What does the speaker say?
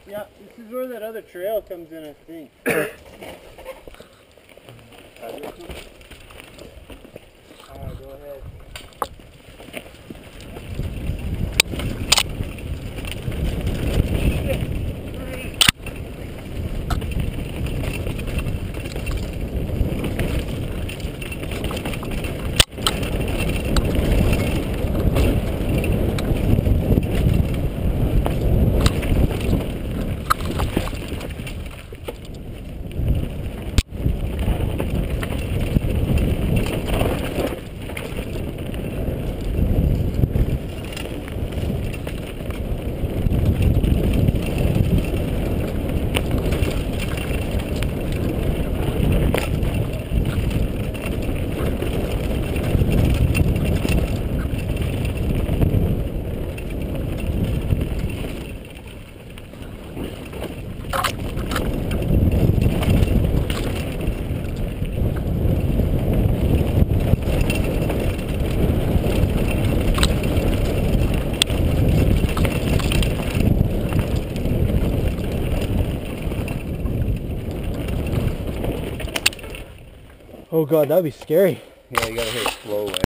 Yeah, this is where that other trail comes in, I think. Alright, go ahead. Oh god, that'd be scary. Yeah, you gotta hit it slow, eh?